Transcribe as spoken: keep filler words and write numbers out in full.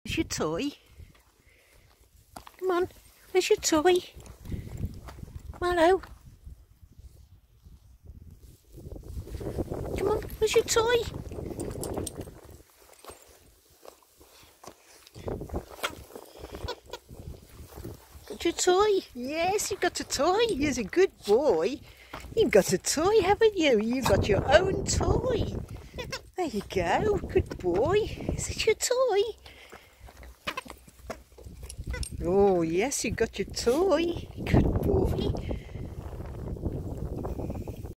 Where's your toy? Come on, where's your toy? Marlow? Come on, where's your toy? Got your toy? Yes, you got a toy. You're a good boy. You've got a toy, haven't you? You got your own toy. There you go. Good boy. Is it your toy? Oh, yes, you got your toy. Good boy.